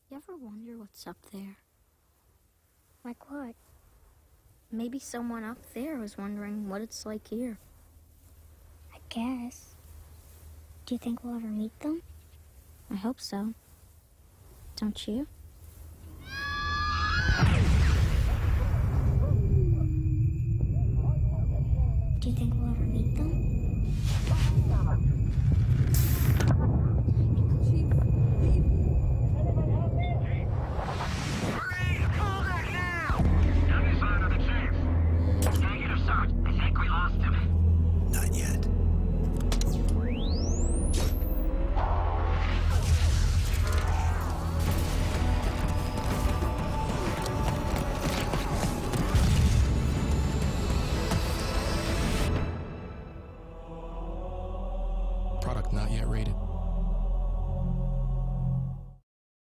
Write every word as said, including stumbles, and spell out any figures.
You ever wonder what's up there? Like what? Maybe someone up there was wondering what it's like here. I guess. Do you think we'll ever meet them? I hope so. Don't you? Do you think we'll ever meet them?